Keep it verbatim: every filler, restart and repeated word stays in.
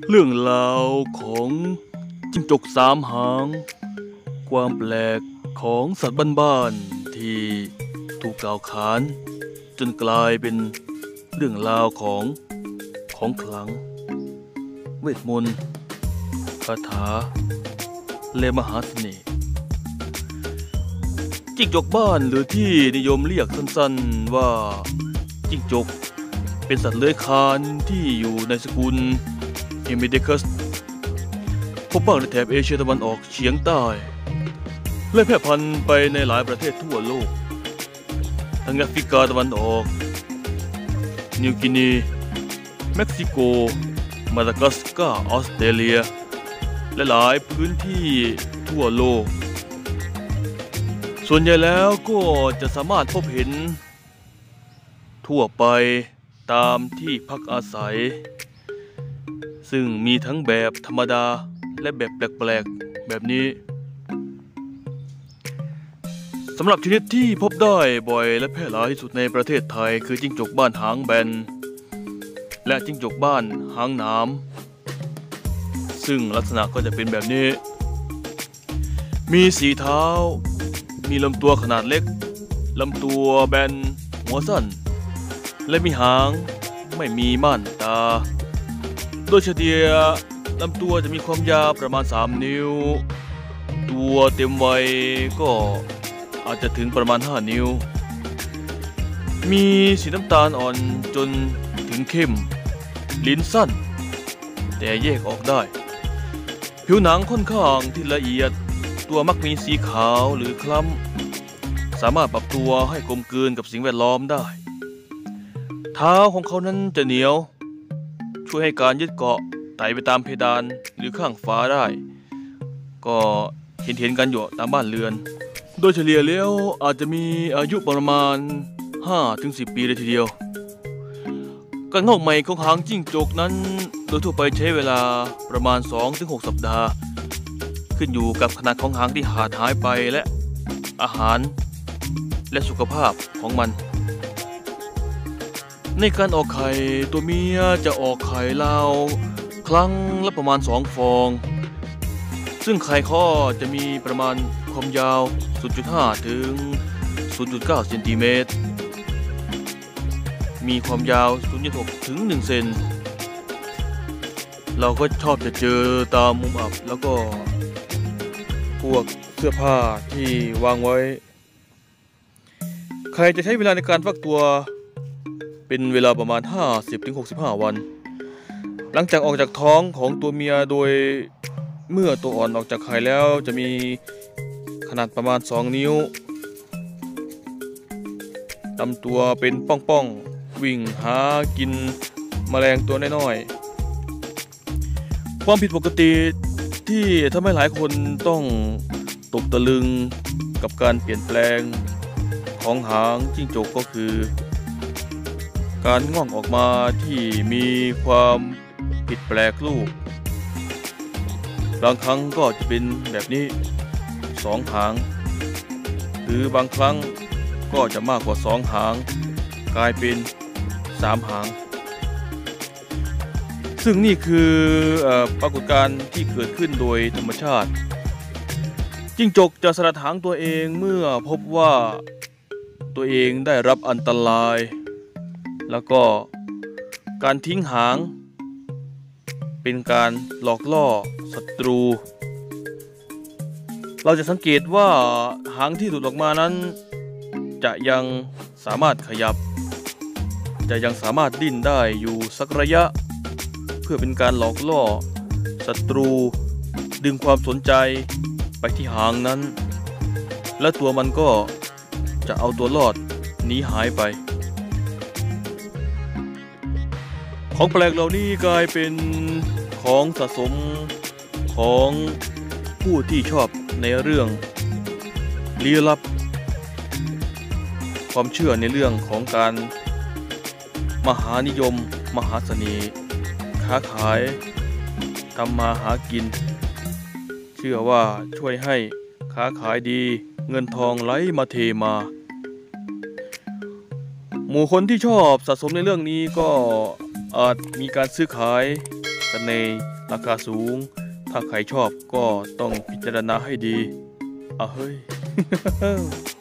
เรื่องราวของจิ้งจกสามหางความแปลกของสัตว์บ้านๆที่ถูกกล่าวขานจนกลายเป็นเรื่องราวของของขลังเวทมนต์คาถาและมหาเสน่ห์จิ้งจกบ้านหรือที่นิยมเรียกสั้นๆว่าจิ้งจกเป็นสัตว์เลื้อยคลานที่อยู่ในสกุลเฮมิเดคัสพบบ้างในแถบเอเชียตะวันออกเฉียงใต้และแพร่พันธุ์ไปในหลายประเทศทั่วโลกทั้งแอฟริกาตะวันออกนิวกินีเม็กซิโกมาดากัสการ์ออสเตรเลียและหลายพื้นที่ทั่วโลกส่วนใหญ่แล้วก็จะสามารถพบเห็นทั่วไปตามที่พักอาศัยซึ่งมีทั้งแบบธรรมดาและแบบแปลกๆแบบนี้สำหรับชนิดที่พบได้บ่อยและแพร่หลายที่สุดในประเทศไทยคือจิ้งจกบ้านหางแบนและจิ้งจกบ้านหางหนามซึ่งลักษณะก็จะเป็นแบบนี้มีสีเท้ามีลำตัวขนาดเล็กลำตัวแบนหัวสั้นและมีหางไม่มีม่านตาโดยเฉลี่ยลำตัวจะมีความยาวประมาณสามนิ้วตัวเต็มวัยก็อาจจะถึงประมาณห้านิ้วมีสีน้ำตาลอ่อนจนถึงเข้มลิ้นสั้นแต่แยกออกได้ผิวหนังค่อนข้างที่ละเอียดตัวมักมีสีขาวหรือคล้ำสามารถปรับตัวให้กลมกลืนกับสิ่งแวดล้อมได้เท้าของเขานั้นจะเหนียวช่วยให้การยึดเกาะไต่ไปตามเพดานหรือข้างฝาได้ก็เห็นเห็นกันอยู่ตามบ้านเรือนโดยเฉลี่ยแล้วอาจจะมีอายุประมาณ ห้าถึงสิบ ปีเลยทีเดียวการงอกใหม่ของหางจิ้งจกนั้นโดยทั่วไปใช้เวลาประมาณ สองถึงหก สัปดาห์ขึ้นอยู่กับขนาดของหางที่ขาดหายไปและอาหารและสุขภาพของมันในการออกไข่ตัวเมียจะออกไข่ราวครั้งละประมาณสองฟองซึ่งไข่ข้อจะมีประมาณความยาว ศูนย์จุดห้า ถึง ศูนย์จุดเก้า เซนติเมตรมีความยาว ศูนย์จุดหก ถึง หนึ่ง เซนเราก็ชอบจะเจอตามมุมอับแล้วก็พวกเสื้อผ้าที่วางไว้ไข่จะใช้เวลาในการฟักตัวเป็นเวลาประมาณ ห้าสิบถึงหกสิบห้า วันหลังจากออกจากท้องของตัวเมียโดยเมื่อตัวอ่อนออกจากไข่แล้วจะมีขนาดประมาณสองนิ้วลำตัวเป็นป้องๆวิ่งหากินแมลงตัวน้อยๆความผิดปกติที่ทำให้หลายคนต้องตกตะลึงกับการเปลี่ยนแปลงของหางจิ้งจกก็คือการงอกออกมาที่มีความผิดแปลกรูปบางครั้งก็จะเป็นแบบนี้สองหางหรือบางครั้งก็จะมากกว่าสองหางกลายเป็นสามหางซึ่งนี่คือปรากฏการณ์ที่เกิดขึ้นโดยธรรมชาติจิ้งจกจะสลัดหางตัวเองเมื่อพบว่าตัวเองได้รับอันตรายแล้วก็การทิ้งหางเป็นการหลอกล่อศัตรูเราจะสังเกตว่าหางที่หลุดออกมานั้นจะยังสามารถขยับจะยังสามารถดิ้นได้อยู่สักระยะเพื่อเป็นการหลอกล่อศัตรูดึงความสนใจไปที่หางนั้นและตัวมันก็จะเอาตัวรอดหนีหายไปของแปลกเหล่านี้กลายเป็นของสะสมของผู้ที่ชอบในเรื่องลี้ลับความเชื่อในเรื่องของการมหานิยมมหาเสน่ห์ค้าขายทำมาหากินเชื่อว่าช่วยให้ค้าขายดีเงินทองไหลมาเทมาหมู่คนที่ชอบสะสมในเรื่องนี้ก็อาจมีการซื้อขายกกันในราคาสูงถ้าใครชอบก็ต้องพิจารณาให้ดีอ่ะเฮ้ย